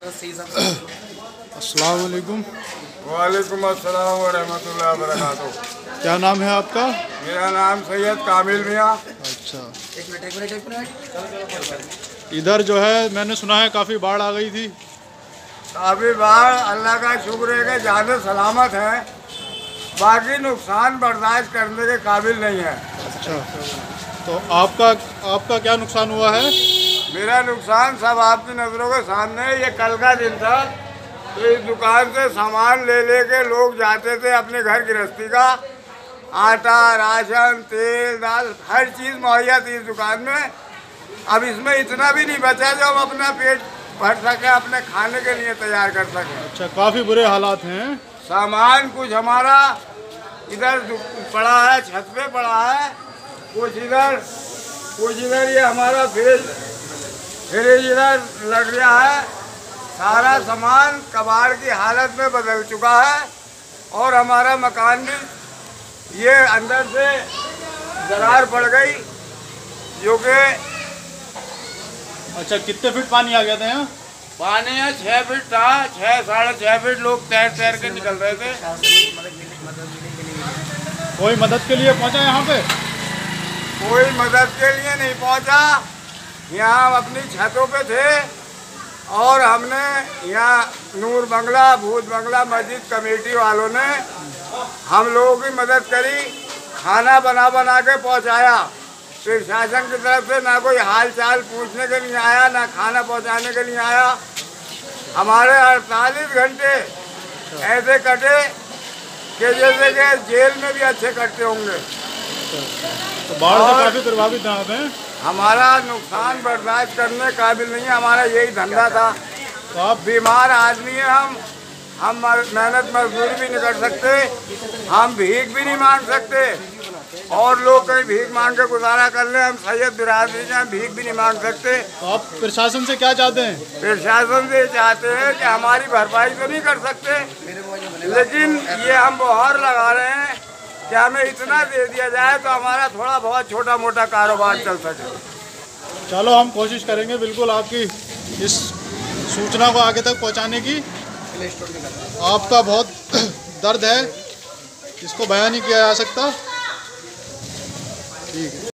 अस्सलाम वालेकुम। वालेकुम अस्सलाम व रहमतुल्लाहि व बरकातुहू। क्या नाम है आपका? मेरा नाम सैयद कामिल मियाँ। अच्छा, इधर जो है मैंने सुना है काफ़ी बाढ़ आ गई थी। काफ़ी बाढ़, अल्लाह का शुक्र है कि जान सलामत है, बाकी नुकसान बर्दाश्त करने के काबिल नहीं है। अच्छा, तो आपका क्या नुकसान हुआ है? मेरा नुकसान सब आपकी नज़रों के सामने है। ये कल का दिन था, तो इस दुकान से सामान ले के लोग जाते थे अपने घर गृहस्थी का। आटा, राशन, तेल, दाल, हर चीज़ मुहैया थी इस दुकान में। अब इसमें इतना भी नहीं बचा जो हम अपना पेट भर सके, अपने खाने के लिए तैयार कर सकें। अच्छा, काफ़ी बुरे हालात हैं। सामान कुछ हमारा इधर पड़ा है, छत पे पड़ा है, कुछ इधर ये हमारा फ्रिज इधर लग गया है। सारा सामान कबाड़ की हालत में बदल चुका है और हमारा मकान भी ये अंदर से दरार पड़ गई, जो कि अच्छा, कितने फीट पानी आ गया था यहाँ? पानी है 6 फीट था, 6 साढ़े 6 फीट लोग तैर के निकल रहे थे। कोई मदद के लिए पहुँचा यहाँ पे? कोई मदद के लिए नहीं पहुँचा। यहाँ हम अपनी छतों पे थे और हमने यहाँ नूर बंगला, भूत बंगला, मस्जिद कमेटी वालों ने हम लोगों की मदद करी, खाना बना के पहुँचाया। प्रशासन की तरफ से ना कोई हाल चाल पूछने के लिए आया, ना खाना पहुँचाने के लिए आया। हमारे 48 घंटे ऐसे कटे कि जैसे कि जेल में भी अच्छे कटते होंगे। तो बाढ़ से काफ़ी प्रभावित हैं आप? हमारा नुकसान बर्दाश्त करने काबिल नहीं है, हमारा यही धंधा था। तो आप बीमार आदमी है, हम मेहनत मजदूरी भी नहीं कर सकते, हम भीख भी नहीं मांग सकते। और लोग कहीं भीख मांग के गुजारा कर ले, हम सैयद बिरादरी हैं, भीख भी नहीं मांग सकते। तो आप प्रशासन से क्या चाहते हैं? प्रशासन से चाहते हैं कि हमारी भरपाई तो नहीं कर सकते, लेकिन ये हम गुहार लगा रहे हैं कि हमें इतना दे दिया जाए तो हमारा थोड़ा बहुत छोटा मोटा कारोबार चल सके। चलो, हम कोशिश करेंगे बिल्कुल आपकी इस सूचना को आगे तक पहुंचाने की। आपका बहुत दर्द है, इसको बयान नहीं किया जा सकता। ठीक है।